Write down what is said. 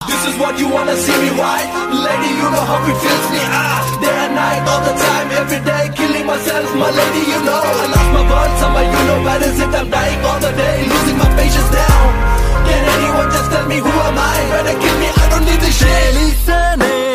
This is what you wanna see me right? Lady, you know how it feels me. Day and night, all the time, every day, killing myself. My lady, you know I lost my words. Somehow you know better is it. I'm dying all the day, losing my patience down. Can anyone just tell me who am I? Better kill me, I don't need this shit. Listen.